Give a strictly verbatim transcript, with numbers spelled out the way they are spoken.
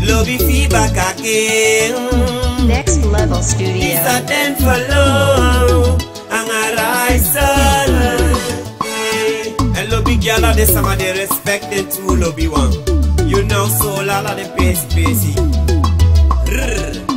Lobby feedback again. Next Level Studio. It's a ten for low. And I rise up. And lobby girl of the summer, they respect it too, lobby one. You know, so la la the pacey pacey.